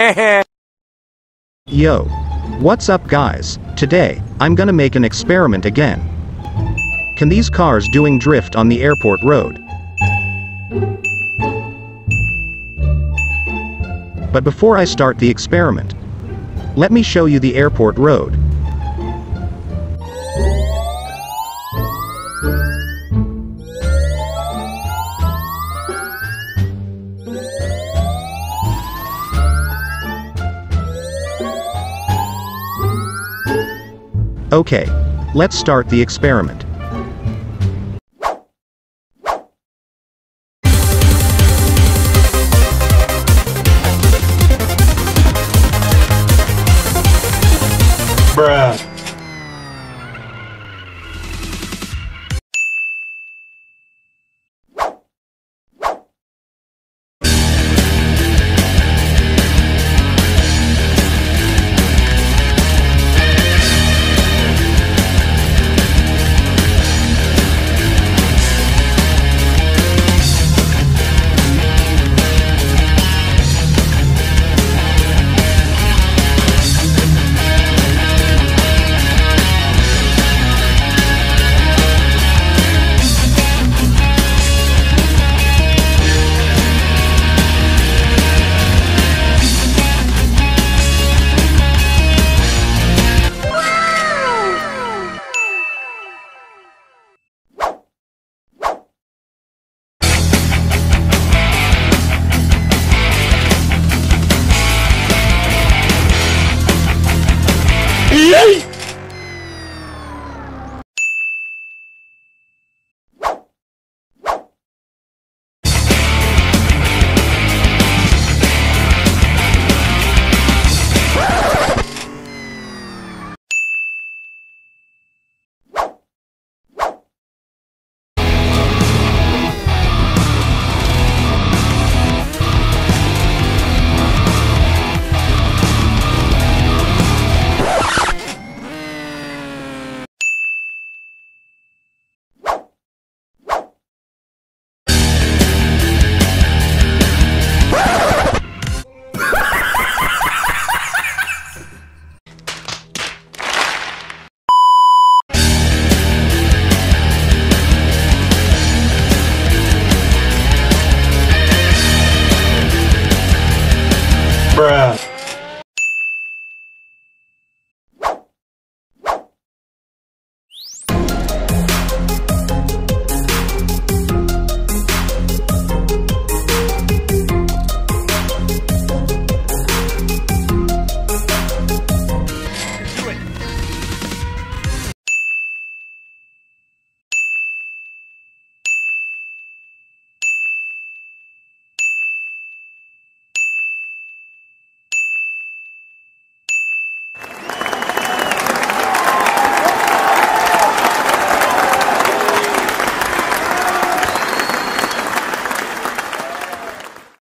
Yo. What's up guys? Today, I'm gonna make an experiment again. Can these cars doing drift on the airport road? But before I start the experiment, let me show you the airport road. Okay, let's start the experiment.